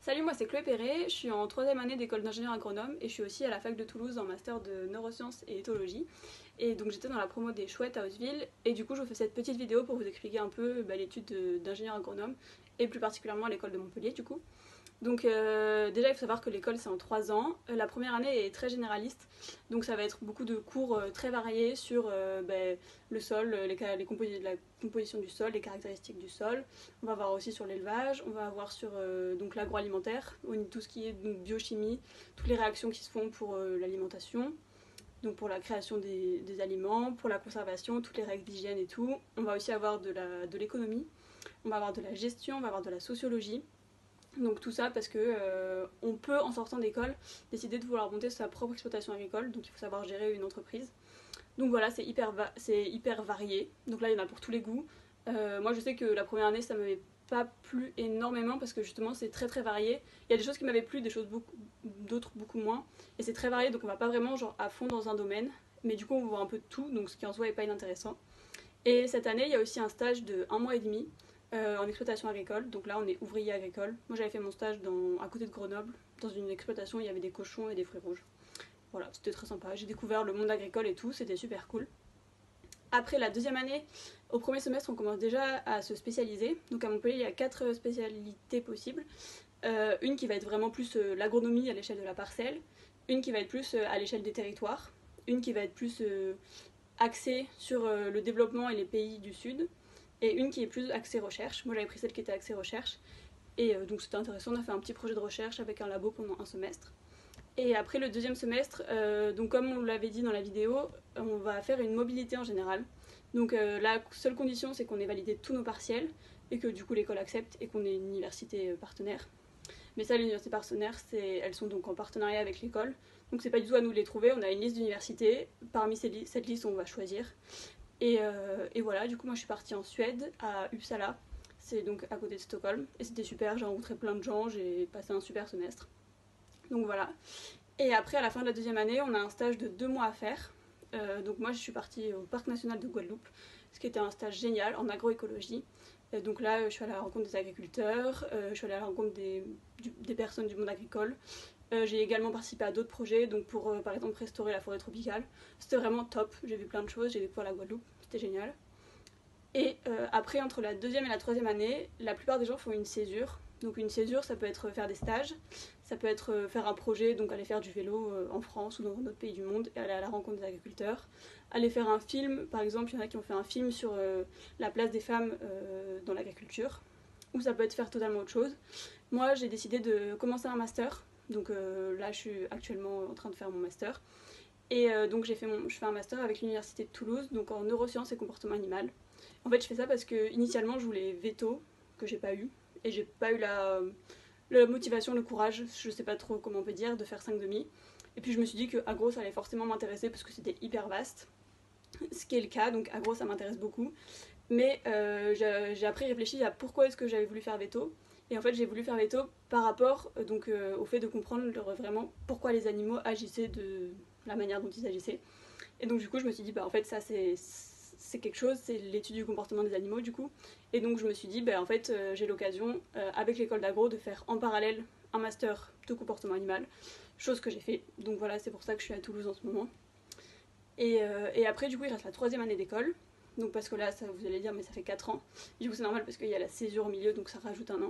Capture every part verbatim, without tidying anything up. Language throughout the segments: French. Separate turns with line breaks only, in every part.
Salut, moi c'est Chloé Perret, je suis en troisième année d'école d'ingénieur agronome et je suis aussi à la fac de Toulouse en master de neurosciences et éthologie. Et donc j'étais dans la promo des chouettes à Hauteville et du coup je vous fais cette petite vidéo pour vous expliquer un peu bah, l'étude d'ingénieur agronome et plus particulièrement à l'école de Montpellier du coup. Donc euh, déjà il faut savoir que l'école c'est en trois ans. La première année est très généraliste, donc ça va être beaucoup de cours euh, très variés sur euh, ben, le sol, les, les compos- la composition du sol, les caractéristiques du sol. On va voir aussi sur l'élevage, on va avoir sur euh, donc l'agroalimentaire, tout ce qui est donc, biochimie, toutes les réactions qui se font pour euh, l'alimentation, donc pour la création des, des aliments, pour la conservation, toutes les règles d'hygiène et tout. On va aussi avoir de la- de l'économie, on va avoir de la gestion, on va avoir de la sociologie. Donc tout ça parce que euh, on peut en sortant d'école décider de vouloir monter sa propre exploitation agricole, donc il faut savoir gérer une entreprise. Donc voilà, c'est hyper, va c'est hyper varié, donc là il y en a pour tous les goûts. Euh, moi je sais que la première année ça m'avait pas plu énormément parce que justement c'est très très varié. Il y a des choses qui m'avaient plu, des choses beaucoup, d'autres beaucoup moins, et c'est très varié donc on va pas vraiment genre à fond dans un domaine, mais du coup on voit un peu de tout, donc ce qui en soi est pas inintéressant. Et cette année il y a aussi un stage de un mois et demi euh, en exploitation agricole. Donc là, on est ouvrier agricole. Moi, j'avais fait mon stage dans, à côté de Grenoble, dans une exploitation où il y avait des cochons et des fruits rouges. Voilà, c'était très sympa. J'ai découvert le monde agricole et tout, c'était super cool. Après la deuxième année, au premier semestre, on commence déjà à se spécialiser. Donc à Montpellier, il y a quatre spécialités possibles. Euh, une qui va être vraiment plus euh, l'agronomie à l'échelle de la parcelle, une qui va être plus euh, à l'échelle des territoires, une qui va être plus euh, axée sur euh, le développement et les pays du Sud, et une qui est plus axée recherche. Moi j'avais pris celle qui était axée recherche, et euh, donc c'était intéressant, on a fait un petit projet de recherche avec un labo pendant un semestre. Et après le deuxième semestre, euh, donc comme on l'avait dit dans la vidéo, on va faire une mobilité en général. Donc euh, la seule condition c'est qu'on ait validé tous nos partiels, et que du coup l'école accepte et qu'on ait une université partenaire. Mais ça, les universités partenaires, elles sont donc en partenariat avec l'école. Donc c'est pas du tout à nous de les trouver, on a une liste d'universités, parmi ces li cette liste on va choisir. Et, euh, et voilà, du coup moi je suis partie en Suède, à Uppsala, c'est donc à côté de Stockholm, et c'était super, j'ai rencontré plein de gens, j'ai passé un super semestre. Donc voilà. Et après à la fin de la deuxième année, on a un stage de deux mois à faire. Euh, donc moi je suis partie au Parc National de Guadeloupe, ce qui était un stage génial en agroécologie. Et donc là je suis allée à la rencontre des agriculteurs, euh, je suis allée à la rencontre des, du, des personnes du monde agricole. Euh, j'ai également participé à d'autres projets, donc pour euh, par exemple restaurer la forêt tropicale. C'était vraiment top, j'ai vu plein de choses, j'ai découvert la Guadeloupe, c'était génial. Et euh, après, entre la deuxième et la troisième année, la plupart des gens font une césure. Donc une césure, ça peut être faire des stages, ça peut être faire un projet, donc aller faire du vélo en France ou dans un autre pays du monde et aller à la rencontre des agriculteurs. Aller faire un film, par exemple, il y en a qui ont fait un film sur euh, la place des femmes euh, dans l'agriculture. Ou ça peut être faire totalement autre chose. Moi, j'ai décidé de commencer un master. Donc euh, là, je suis actuellement en train de faire mon master. Et euh, donc j'ai fait mon, je fais un master avec l'université de Toulouse, donc en neurosciences et comportement animal. En fait, je fais ça parce que initialement, je voulais veto, que j'ai pas eu, et j'ai pas eu la, la motivation, le courage, je sais pas trop comment on peut dire, de faire cinq demi. Et puis je me suis dit que agro ça allait forcément m'intéresser parce que c'était hyper vaste, ce qui est le cas, donc agro ça m'intéresse beaucoup. Mais euh, j'ai après réfléchi à pourquoi est-ce que j'avais voulu faire veto. Et en fait, j'ai voulu faire veto par rapport euh, donc, euh, au fait de comprendre vraiment pourquoi les animaux agissaient de la manière dont ils agissaient. Et donc, du coup, je me suis dit, bah en fait, ça c'est c'est quelque chose, c'est l'étude du comportement des animaux du coup. Et donc je me suis dit, bah, en fait euh, j'ai l'occasion euh, avec l'école d'agro de faire en parallèle un master de comportement animal, chose que j'ai fait. Donc voilà, c'est pour ça que je suis à Toulouse en ce moment. Et, euh, et après du coup il reste la troisième année d'école, donc parce que là ça, vous allez dire mais ça fait quatre ans. Du coup c'est normal parce qu'il y a la césure au milieu donc ça rajoute un an.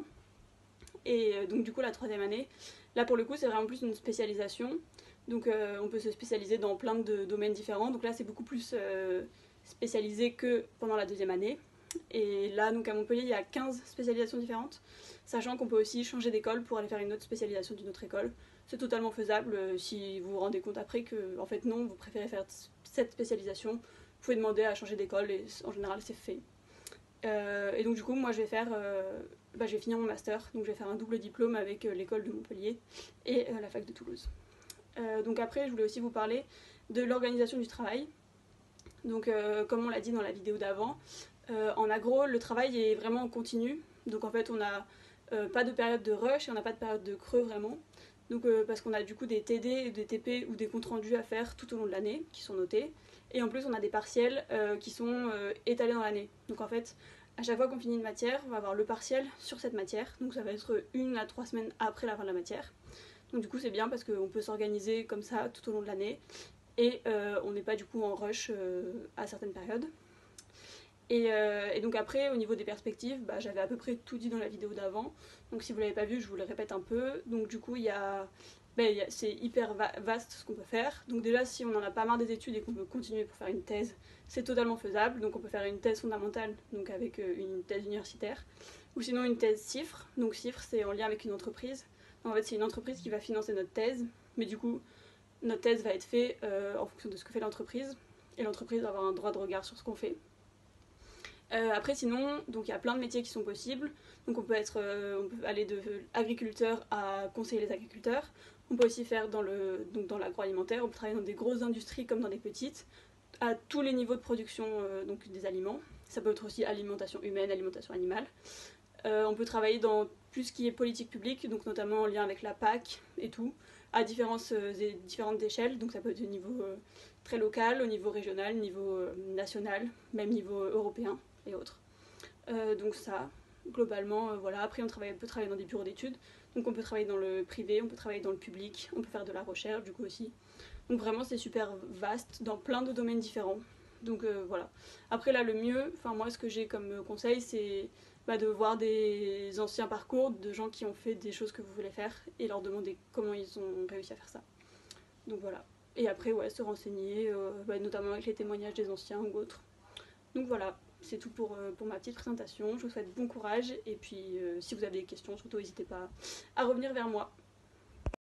Et euh, donc du coup la troisième année, là pour le coup c'est vraiment plus une spécialisation. Donc euh, on peut se spécialiser dans plein de domaines différents. Donc là c'est beaucoup plus euh, spécialisé que pendant la deuxième année. Et là, donc à Montpellier, il y a quinze spécialisations différentes, sachant qu'on peut aussi changer d'école pour aller faire une autre spécialisation d'une autre école. C'est totalement faisable euh, si vous vous rendez compte après que, en fait, non, vous préférez faire cette spécialisation. Vous pouvez demander à changer d'école et en général, c'est fait. Euh, et donc, du coup, moi, je vais faire. Euh, bah, je vais finir mon master, donc je vais faire un double diplôme avec euh, l'école de Montpellier et euh, la fac de Toulouse. Euh, donc, après, je voulais aussi vous parler de l'organisation du travail. Donc, euh, comme on l'a dit dans la vidéo d'avant, euh, en agro, le travail est vraiment en continu. Donc, en fait, on n'a euh, pas de période de rush et on n'a pas de période de creux vraiment. Donc, euh, parce qu'on a du coup des T D, des T P ou des comptes rendus à faire tout au long de l'année qui sont notés. Et en plus, on a des partiels euh, qui sont euh, étalés dans l'année. Donc, en fait, à chaque fois qu'on finit une matière, on va avoir le partiel sur cette matière, donc ça va être une à trois semaines après la fin de la matière. Donc du coup c'est bien parce qu'on peut s'organiser comme ça tout au long de l'année et euh, on n'est pas du coup en rush euh, à certaines périodes. Et, euh, et donc après au niveau des perspectives, bah, j'avais à peu près tout dit dans la vidéo d'avant, donc si vous l'avez pas vu je vous le répète un peu. Donc du coup il y a, ben, y a c'est hyper va vaste ce qu'on peut faire. Donc déjà si on n'en a pas marre des études et qu'on veut continuer pour faire une thèse, c'est totalement faisable. Donc on peut faire une thèse fondamentale, donc avec euh, une thèse universitaire, ou sinon une thèse CIFRE. Donc CIFRE c'est en lien avec une entreprise. Donc, en fait c'est une entreprise qui va financer notre thèse, mais du coup notre thèse va être faite euh, en fonction de ce que fait l'entreprise, et l'entreprise va avoir un droit de regard sur ce qu'on fait. Euh, après sinon, donc il y a plein de métiers qui sont possibles. Donc on peut être, euh, on peut aller de agriculteur à conseiller les agriculteurs. On peut aussi faire dans le, donc dans l'agroalimentaire. On peut travailler dans des grosses industries comme dans des petites, à tous les niveaux de production euh, donc des aliments. Ça peut être aussi alimentation humaine, alimentation animale. Euh, on peut travailler dans tout ce qui est politique publique, donc notamment en lien avec la P A C et tout, à différentes, euh, différentes échelles. Donc ça peut être au niveau euh, très local, au niveau régional, au niveau euh, national, même niveau européen et autres. Euh, donc ça, globalement, euh, voilà. Après, on, travaille, on peut travailler dans des bureaux d'études, donc on peut travailler dans le privé, on peut travailler dans le public, on peut faire de la recherche, du coup aussi. Donc vraiment, c'est super vaste dans plein de domaines différents. Donc euh, voilà. Après là, le mieux, enfin moi, ce que j'ai comme conseil, c'est bah, de voir des anciens parcours de gens qui ont fait des choses que vous voulez faire et leur demander comment ils ont réussi à faire ça. Donc voilà. Et après, ouais, se renseigner, euh, bah, notamment avec les témoignages des anciens ou autres. Donc voilà, c'est tout pour, euh, pour ma petite présentation. Je vous souhaite bon courage et puis euh, si vous avez des questions, surtout n'hésitez pas à revenir vers moi.